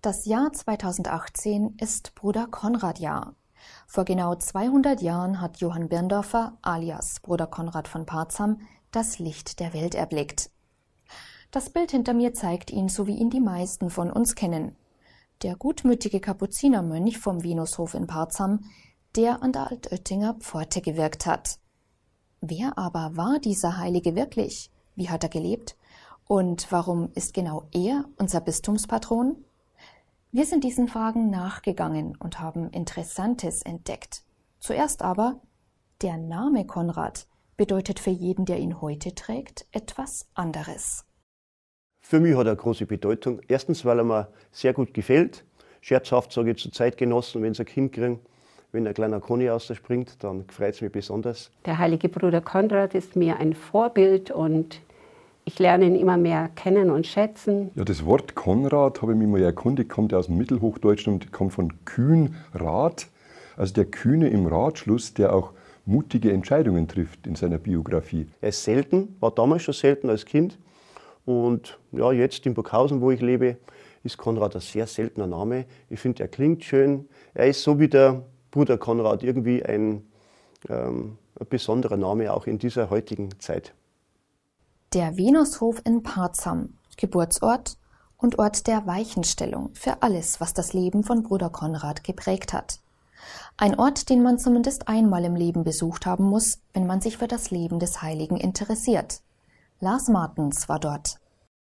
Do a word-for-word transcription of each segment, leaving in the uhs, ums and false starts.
Das Jahr zweitausendachtzehn ist Bruder Konrad-Jahr. Vor genau zweihundert Jahren hat Johann Birndorfer, alias Bruder Konrad von Parzam, das Licht der Welt erblickt. Das Bild hinter mir zeigt ihn, so wie ihn die meisten von uns kennen. Der gutmütige Kapuzinermönch vom Venushof in Parzam, der an der Altöttinger Pforte gewirkt hat. Wer aber war dieser Heilige wirklich? Wie hat er gelebt? Und warum ist genau er unser Bistumspatron? Wir sind diesen Fragen nachgegangen und haben Interessantes entdeckt. Zuerst aber, der Name Konrad bedeutet für jeden, der ihn heute trägt, etwas anderes. Für mich hat er eine große Bedeutung. Erstens, weil er mir sehr gut gefällt. Scherzhaft sage ich zu Zeitgenossen, wenn sie ein Kind kriegen, wenn ein kleiner Conny aus der springt, dann freut es mich besonders. Der heilige Bruder Konrad ist mir ein Vorbild und ich lerne ihn immer mehr kennen und schätzen. Ja, das Wort Konrad habe ich mich mal erkundigt, kommt ja aus dem Mittelhochdeutschen und kommt von kühn Rat. Also der Kühne im Ratschluss, der auch mutige Entscheidungen trifft in seiner Biografie. Er ist selten, war damals schon selten als Kind. Und ja, jetzt in Burghausen, wo ich lebe, ist Konrad ein sehr seltener Name. Ich finde, er klingt schön. Er ist so wie der Bruder Konrad irgendwie ein, ähm, ein besonderer Name, auch in dieser heutigen Zeit. Der Venushof in Parzam, Geburtsort und Ort der Weichenstellung für alles, was das Leben von Bruder Konrad geprägt hat. Ein Ort, den man zumindest einmal im Leben besucht haben muss, wenn man sich für das Leben des Heiligen interessiert. Lars Martens war dort.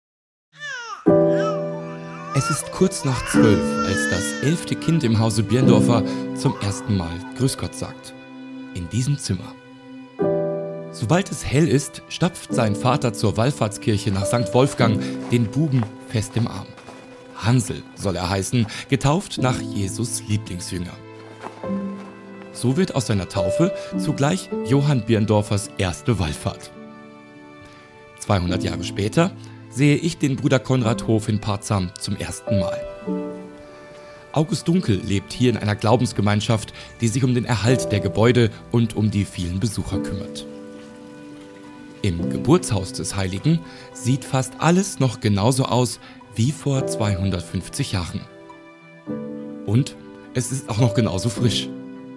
Es ist kurz nach zwölf, als das elfte Kind im Hause Birndorfer zum ersten Mal Grüß Gott sagt. In diesem Zimmer. Sobald es hell ist, stapft sein Vater zur Wallfahrtskirche nach Sankt Wolfgang, den Buben fest im Arm. Hansel soll er heißen, getauft nach Jesus Lieblingsjünger. So wird aus seiner Taufe zugleich Johann Birndorfers erste Wallfahrt. zweihundert Jahre später sehe ich den Bruder Konrad Hof in Parzam zum ersten Mal. August Dunkel lebt hier in einer Glaubensgemeinschaft, die sich um den Erhalt der Gebäude und um die vielen Besucher kümmert. Im Geburtshaus des Heiligen sieht fast alles noch genauso aus wie vor zweihundertfünfzig Jahren. Und es ist auch noch genauso frisch.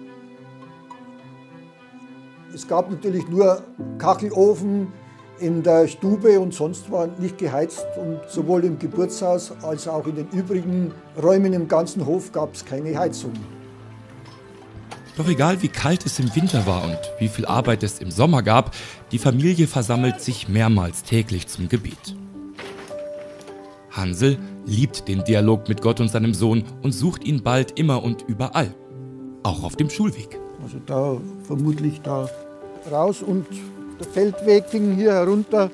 Es gab natürlich nur Kachelofen in der Stube und sonst war nicht geheizt. Und sowohl im Geburtshaus als auch in den übrigen Räumen im ganzen Hof gab es keine Heizung. Doch egal wie kalt es im Winter war und wie viel Arbeit es im Sommer gab, die Familie versammelt sich mehrmals täglich zum Gebet. Hansel liebt den Dialog mit Gott und seinem Sohn und sucht ihn bald immer und überall, auch auf dem Schulweg. Also da vermutlich da raus und der Feldweg ging hier herunter.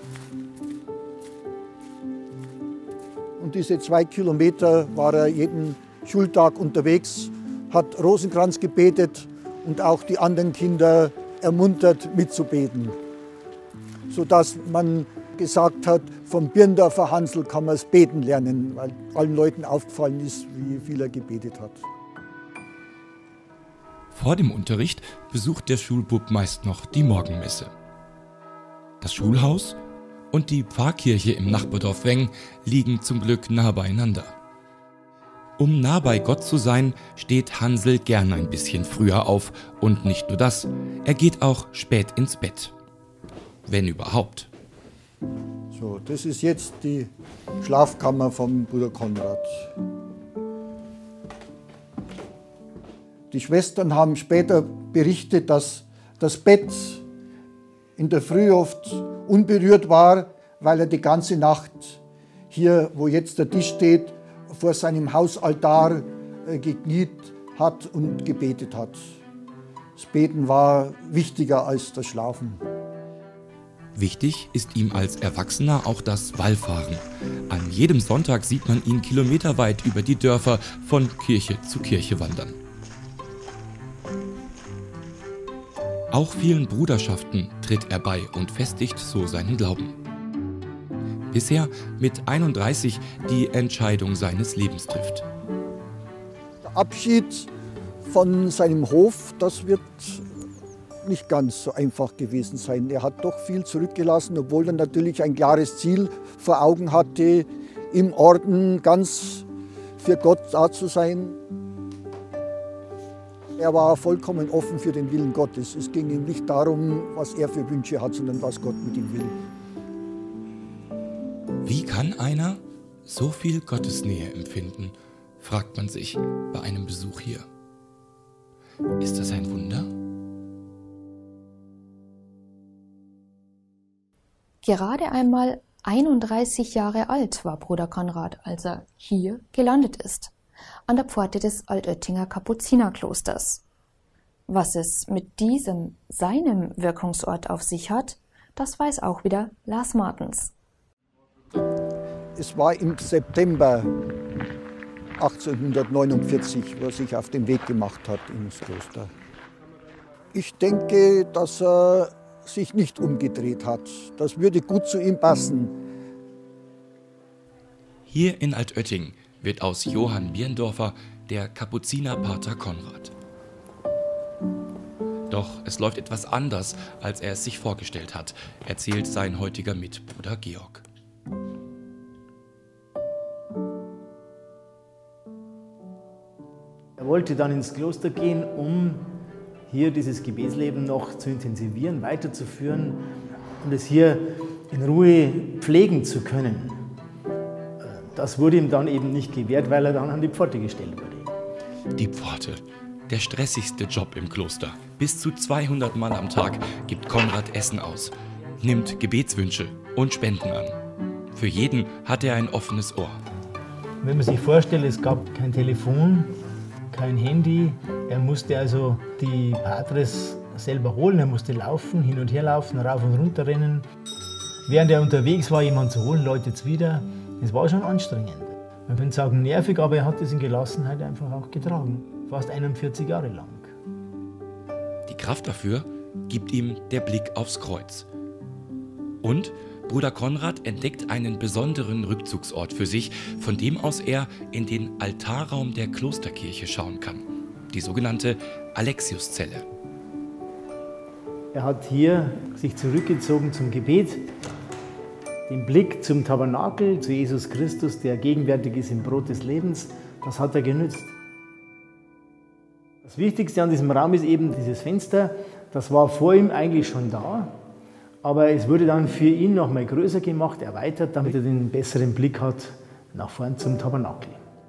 Und diese zwei Kilometer war er jeden Schultag unterwegs, hat Rosenkranz gebetet und auch die anderen Kinder ermuntert mitzubeten. Sodass man gesagt hat, vom Birndorfer Hansel kann man es beten lernen, weil allen Leuten aufgefallen ist, wie viel er gebetet hat. Vor dem Unterricht besucht der Schulbub meist noch die Morgenmesse. Das Schulhaus und die Pfarrkirche im Nachbardorf Weng liegen zum Glück nah beieinander. Um nah bei Gott zu sein, steht Hansel gern ein bisschen früher auf. Und nicht nur das, er geht auch spät ins Bett. Wenn überhaupt. So, das ist jetzt die Schlafkammer vom Bruder Konrad. Die Schwestern haben später berichtet, dass das Bett in der Früh oft unberührt war, weil er die ganze Nacht hier, wo jetzt der Tisch steht, vor seinem Hausaltar gekniet hat und gebetet hat. Das Beten war wichtiger als das Schlafen. Wichtig ist ihm als Erwachsener auch das Wallfahren. An jedem Sonntag sieht man ihn kilometerweit über die Dörfer von Kirche zu Kirche wandern. Auch vielen Bruderschaften tritt er bei und festigt so seinen Glauben. Bisher mit einunddreißig die Entscheidung seines Lebens trifft. Der Abschied von seinem Hof, das wird nicht ganz so einfach gewesen sein. Er hat doch viel zurückgelassen, obwohl er natürlich ein klares Ziel vor Augen hatte, im Orden ganz für Gott da zu sein. Er war vollkommen offen für den Willen Gottes. Es ging ihm nicht darum, was er für Wünsche hat, sondern was Gott mit ihm will. Wie kann einer so viel Gottesnähe empfinden, fragt man sich bei einem Besuch hier. Ist das ein Wunder? Gerade einmal einunddreißig Jahre alt war Bruder Konrad, als er hier gelandet ist, an der Pforte des Altöttinger Kapuzinerklosters. Was es mit diesem, seinem Wirkungsort auf sich hat, das weiß auch wieder Lars Martens. Es war im September achtzehnhundertneunundvierzig, wo er sich auf den Weg gemacht hat ins Kloster. Ich denke, dass er sich nicht umgedreht hat. Das würde gut zu ihm passen. Hier in Altötting wird aus Johann Birndorfer der Kapuzinerpater Konrad. Doch es läuft etwas anders, als er es sich vorgestellt hat, erzählt sein heutiger Mitbruder Georg. Er wollte dann ins Kloster gehen, um hier dieses Gebetsleben noch zu intensivieren, weiterzuführen und es hier in Ruhe pflegen zu können. Das wurde ihm dann eben nicht gewährt, weil er dann an die Pforte gestellt wurde. Die Pforte, der stressigste Job im Kloster. Bis zu zweihundert Mal am Tag gibt Konrad Essen aus, nimmt Gebetswünsche und Spenden an. Für jeden hat er ein offenes Ohr. Wenn man sich vorstellt, es gab kein Telefon, kein Handy. Er musste also die Patres selber holen, er musste laufen, hin und her laufen, rauf und runter rennen. Während er unterwegs war, jemanden zu holen, läutet's wieder. Es war schon anstrengend. Man könnte sagen nervig, aber er hat es in Gelassenheit einfach auch getragen. Fast einundvierzig Jahre lang. Die Kraft dafür gibt ihm der Blick aufs Kreuz. Und Bruder Konrad entdeckt einen besonderen Rückzugsort für sich, von dem aus er in den Altarraum der Klosterkirche schauen kann. Die sogenannte Alexiuszelle. Er hat hier sich zurückgezogen zum Gebet, den Blick zum Tabernakel, zu Jesus Christus, der gegenwärtig ist im Brot des Lebens, das hat er genützt. Das Wichtigste an diesem Raum ist eben dieses Fenster, das war vor ihm eigentlich schon da, aber es wurde dann für ihn noch mal größer gemacht, erweitert, damit er den besseren Blick hat nach vorn zum Tabernakel.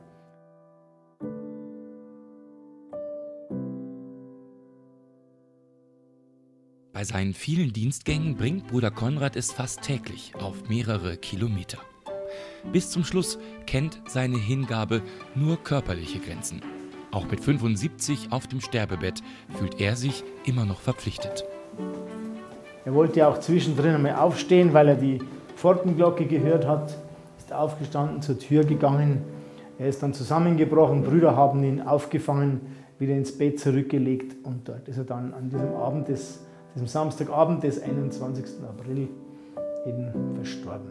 Bei seinen vielen Dienstgängen bringt Bruder Konrad es fast täglich auf mehrere Kilometer. Bis zum Schluss kennt seine Hingabe nur körperliche Grenzen. Auch mit fünfundsiebzig auf dem Sterbebett fühlt er sich immer noch verpflichtet. Er wollte auch zwischendrin einmal aufstehen, weil er die Pfortenglocke gehört hat, ist aufgestanden, zur Tür gegangen. Er ist dann zusammengebrochen, Brüder haben ihn aufgefangen, wieder ins Bett zurückgelegt und dort ist er dann an diesem Abend des diesem Samstagabend des einundzwanzigsten April eben verstorben.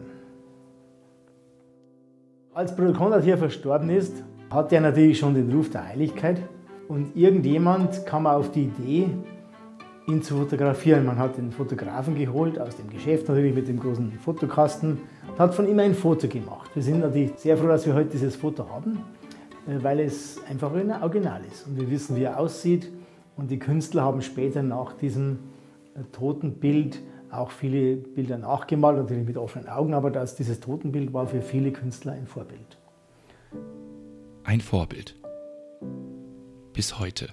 Als Bruder Konrad hier verstorben ist, hatte er natürlich schon den Ruf der Heiligkeit und irgendjemand kam auf die Idee, ihn zu fotografieren. Man hat den Fotografen geholt, aus dem Geschäft natürlich mit dem großen Fotokasten und hat von ihm ein Foto gemacht. Wir sind natürlich sehr froh, dass wir heute dieses Foto haben, weil es einfach ein Original ist und wir wissen, wie er aussieht und die Künstler haben später nach diesem Totenbild auch viele Bilder nachgemalt, natürlich mit offenen Augen, aber das, dieses Totenbild war für viele Künstler ein Vorbild. Ein Vorbild. Bis heute.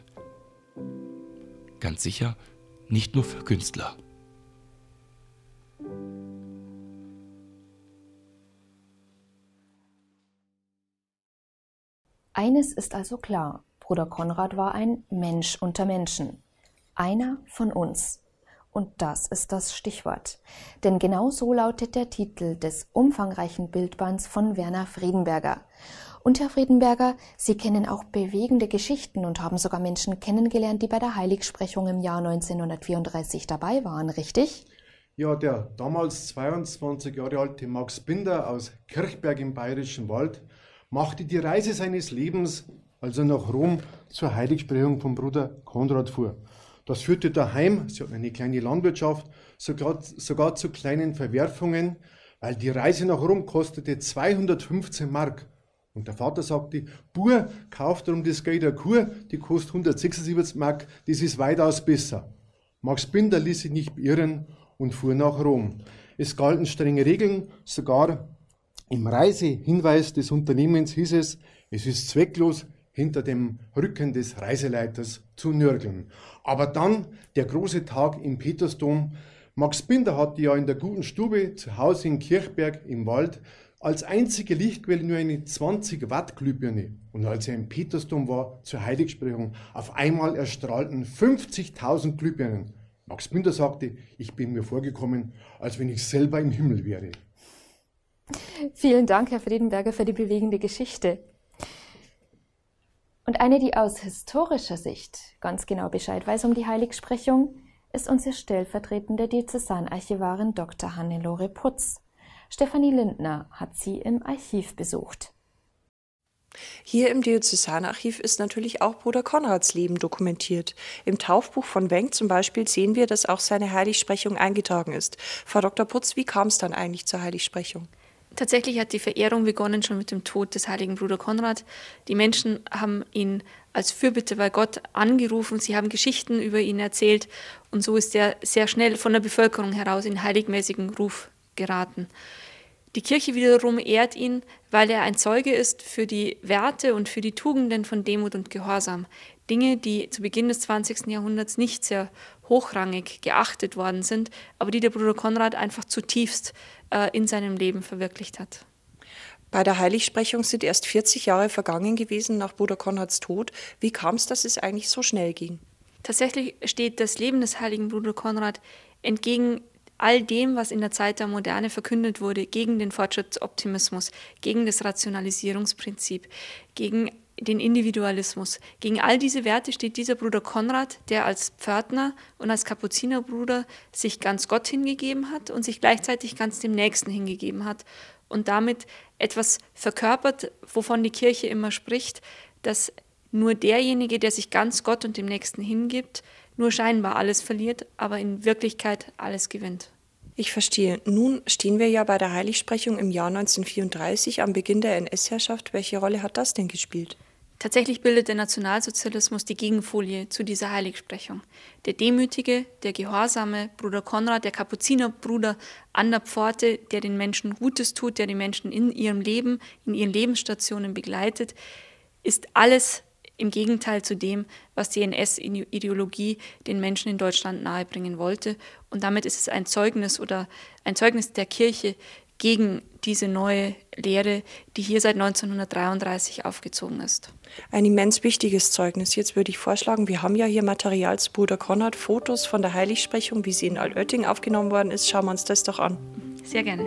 Ganz sicher nicht nur für Künstler. Eines ist also klar, Bruder Konrad war ein Mensch unter Menschen. Einer von uns. Und das ist das Stichwort. Denn genau so lautet der Titel des umfangreichen Bildbands von Werner Friedenberger. Und Herr Friedenberger, Sie kennen auch bewegende Geschichten und haben sogar Menschen kennengelernt, die bei der Heiligsprechung im Jahr neunzehnhundertvierunddreißig dabei waren, richtig? Ja, der damals zweiundzwanzig Jahre alte Max Binder aus Kirchberg im Bayerischen Wald machte die Reise seines Lebens, als er nach Rom zur Heiligsprechung vom Bruder Konrad fuhr. Das führte daheim, sie hatten eine kleine Landwirtschaft, sogar, sogar zu kleinen Verwerfungen, weil die Reise nach Rom kostete zweihundertfünfzehn Mark. Und der Vater sagte, Bub, kauf darum das Geld eine Kuh, die kostet hundertsechsundsiebzig Mark, das ist weitaus besser. Max Binder ließ sich nicht beirren und fuhr nach Rom. Es galten strenge Regeln, sogar im Reisehinweis des Unternehmens hieß es, es ist zwecklos, hinter dem Rücken des Reiseleiters zu nörgeln. Aber dann der große Tag im Petersdom. Max Binder hatte ja in der guten Stube zu Hause in Kirchberg im Wald als einzige Lichtquelle nur eine zwanzig Watt Glühbirne. Und als er im Petersdom war zur Heiligsprechung, auf einmal erstrahlten fünfzigtausend Glühbirnen. Max Binder sagte, ich bin mir vorgekommen, als wenn ich selber im Himmel wäre. Vielen Dank, Herr Friedenberger, für die bewegende Geschichte. Und eine, die aus historischer Sicht ganz genau Bescheid weiß um die Heiligsprechung, ist unsere stellvertretende Diözesanarchivarin Doktor Hannelore Putz. Stefanie Lindner hat sie im Archiv besucht. Hier im Diözesanarchiv ist natürlich auch Bruder Konrads Leben dokumentiert. Im Taufbuch von Wenk zum Beispiel sehen wir, dass auch seine Heiligsprechung eingetragen ist. Frau Doktor Putz, wie kam es dann eigentlich zur Heiligsprechung? Tatsächlich hat die Verehrung begonnen schon mit dem Tod des heiligen Bruder Konrad. Die Menschen haben ihn als Fürbitte bei Gott angerufen, sie haben Geschichten über ihn erzählt und so ist er sehr schnell von der Bevölkerung heraus in heiligmäßigen Ruf geraten. Die Kirche wiederum ehrt ihn, weil er ein Zeuge ist für die Werte und für die Tugenden von Demut und Gehorsam. Dinge, die zu Beginn des zwanzigsten Jahrhunderts nicht sehr hochrangig geachtet worden sind, aber die der Bruder Konrad einfach zutiefst äh, in seinem Leben verwirklicht hat. Bei der Heiligsprechung sind erst vierzig Jahre vergangen gewesen nach Bruder Konrads Tod. Wie kam es, dass es eigentlich so schnell ging? Tatsächlich steht das Leben des heiligen Bruder Konrad entgegen all dem, was in der Zeit der Moderne verkündet wurde, gegen den Fortschrittsoptimismus, gegen das Rationalisierungsprinzip, gegen den Individualismus. Gegen all diese Werte steht dieser Bruder Konrad, der als Pförtner und als Kapuzinerbruder sich ganz Gott hingegeben hat und sich gleichzeitig ganz dem Nächsten hingegeben hat und damit etwas verkörpert, wovon die Kirche immer spricht, dass nur derjenige, der sich ganz Gott und dem Nächsten hingibt, nur scheinbar alles verliert, aber in Wirklichkeit alles gewinnt. Ich verstehe. Nun stehen wir ja bei der Heiligsprechung im Jahr neunzehnhundertvierunddreißig am Beginn der N S-Herrschaft. Welche Rolle hat das denn gespielt? Tatsächlich bildet der Nationalsozialismus die Gegenfolie zu dieser Heiligsprechung. Der demütige, der gehorsame Bruder Konrad, der Kapuzinerbruder an der Pforte, der den Menschen Gutes tut, der die Menschen in ihrem Leben, in ihren Lebensstationen begleitet, ist alles im Gegenteil zu dem, was die N S-Ideologie den Menschen in Deutschland nahebringen wollte. Und damit ist es ein Zeugnis oder ein Zeugnis der Kirche gegen diese neue Lehre, die hier seit neunzehnhundertdreiunddreißig aufgezogen ist. Ein immens wichtiges Zeugnis. Jetzt würde ich vorschlagen, wir haben ja hier Material zu Bruder Konrad, Fotos von der Heiligsprechung, wie sie in Altötting aufgenommen worden ist. Schauen wir uns das doch an. Sehr gerne.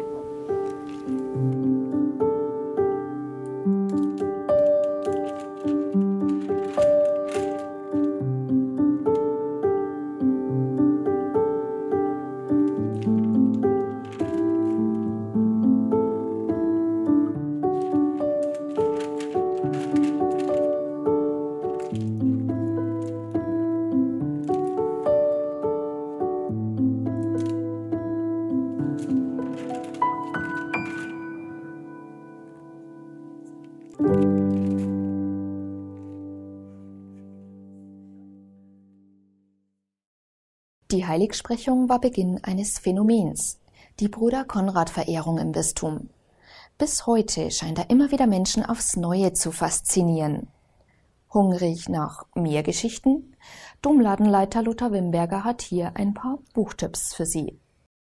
Die Heiligsprechung war Beginn eines Phänomens, die Bruder-Konrad-Verehrung im Bistum. Bis heute scheint er immer wieder Menschen aufs Neue zu faszinieren. Hungrig nach mehr Geschichten? Domladenleiter Lothar Wimberger hat hier ein paar Buchtipps für Sie.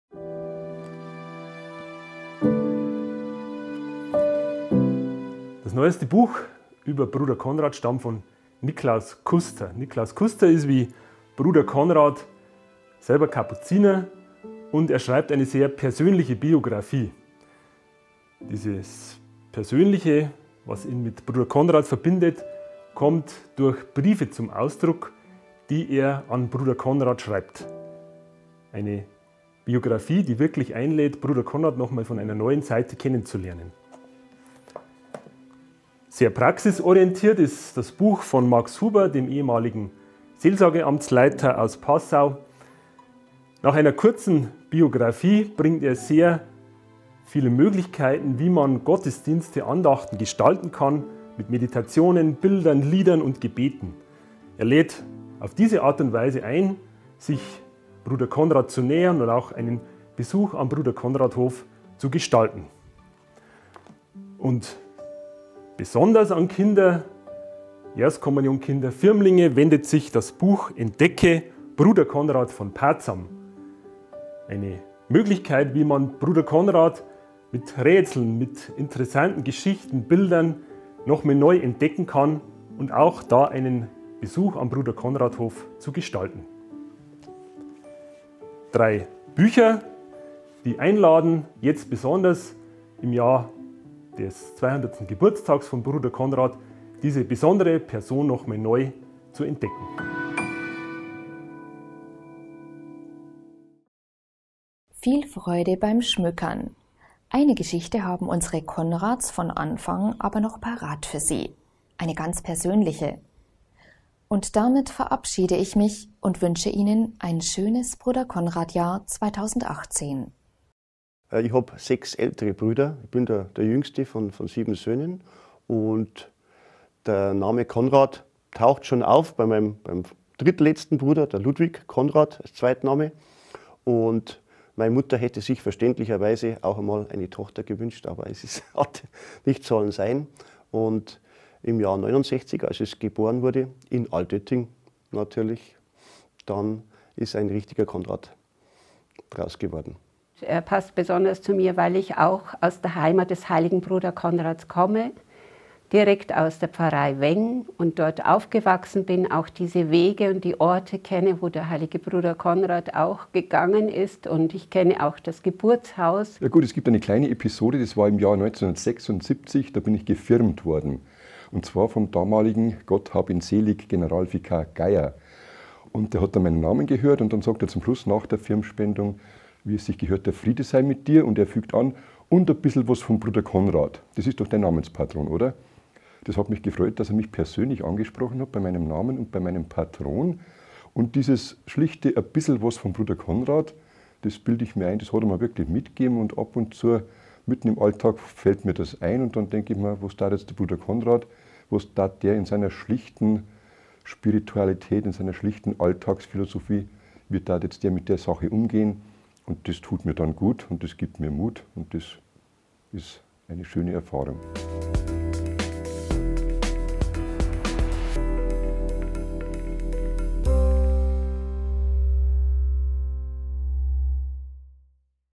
Das neueste Buch über Bruder Konrad stammt von Niklaus Kuster. Niklaus Kuster ist wie Bruder Konrad selber Kapuziner und er schreibt eine sehr persönliche Biografie. Dieses Persönliche, was ihn mit Bruder Konrad verbindet, kommt durch Briefe zum Ausdruck, die er an Bruder Konrad schreibt. Eine Biografie, die wirklich einlädt, Bruder Konrad nochmal von einer neuen Seite kennenzulernen. Sehr praxisorientiert ist das Buch von Max Huber, dem ehemaligen Seelsorgeamtsleiter aus Passau. Nach einer kurzen Biografie bringt er sehr viele Möglichkeiten, wie man Gottesdienste, Andachten gestalten kann, mit Meditationen, Bildern, Liedern und Gebeten. Er lädt auf diese Art und Weise ein, sich Bruder Konrad zu nähern und auch einen Besuch am Bruder Konrad Hof zu gestalten. Und besonders an Kinder, Erstkommunionkinder, Firmlinge wendet sich das Buch Entdecke Bruder Konrad von Parzam. Eine Möglichkeit, wie man Bruder Konrad mit Rätseln, mit interessanten Geschichten, Bildern noch mal neu entdecken kann und auch da einen Besuch am Bruder Konrad Hof zu gestalten. Drei Bücher, die einladen, jetzt besonders im Jahr des zweihundertsten Geburtstags von Bruder Konrad, diese besondere Person noch mal neu zu entdecken. Viel Freude beim Schmückern. Eine Geschichte haben unsere Konrads von Anfang aber noch parat für Sie. Eine ganz persönliche. Und damit verabschiede ich mich und wünsche Ihnen ein schönes Bruder Konrad-Jahr zweitausendachtzehn. Ich habe sechs ältere Brüder. Ich bin der, der jüngste von, von sieben Söhnen. Und der Name Konrad taucht schon auf bei meinem beim drittletzten Bruder, der Ludwig Konrad als Zweitname. Und meine Mutter hätte sich verständlicherweise auch einmal eine Tochter gewünscht, aber es ist, hat nicht sollen sein. Und im Jahr neunundsechzig, als es geboren wurde, in Altötting natürlich, dann ist ein richtiger Konrad draus geworden. Er passt besonders zu mir, weil ich auch aus der Heimat des heiligen Bruder Konrads komme, direkt aus der Pfarrei Weng und dort aufgewachsen bin, auch diese Wege und die Orte kenne, wo der heilige Bruder Konrad auch gegangen ist, und ich kenne auch das Geburtshaus. Ja gut, es gibt eine kleine Episode, das war im Jahr neunzehnhundertsechsundsiebzig, da bin ich gefirmt worden. Und zwar vom damaligen, Gott hab ihn selig, Generalvikar Geier. Und der hat dann meinen Namen gehört und dann sagt er zum Schluss nach der Firmspendung, wie es sich gehört, der Friede sei mit dir, und er fügt an, und ein bisschen was vom Bruder Konrad. Das ist doch dein Namenspatron, oder? Das hat mich gefreut, dass er mich persönlich angesprochen hat bei meinem Namen und bei meinem Patron. Und dieses schlichte ein bisschen was vom Bruder Konrad, das bilde ich mir ein, das hat er mir wirklich mitgegeben, und ab und zu mitten im Alltag fällt mir das ein und dann denke ich mir, was tat jetzt der Bruder Konrad, was tat der in seiner schlichten Spiritualität, in seiner schlichten Alltagsphilosophie, wie tat jetzt der mit der Sache umgehen, und das tut mir dann gut und das gibt mir Mut und das ist eine schöne Erfahrung.